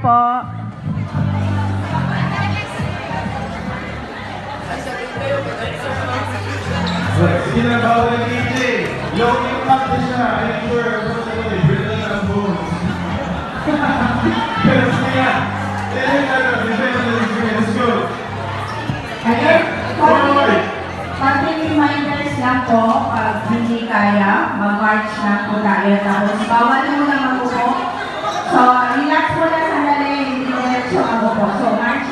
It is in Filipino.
po. Hindi na bawal ng DJ. Yung impact na siya, I'm sure, brittle na ang bones. Pero siya, let's go. Again, konting reminders lang po, pag hindi kaya, mag-march na po tayo. Tapos, bawal mo na mag-upo. So, relax mo na sandali, hindi mo na siya mag-upo. So, march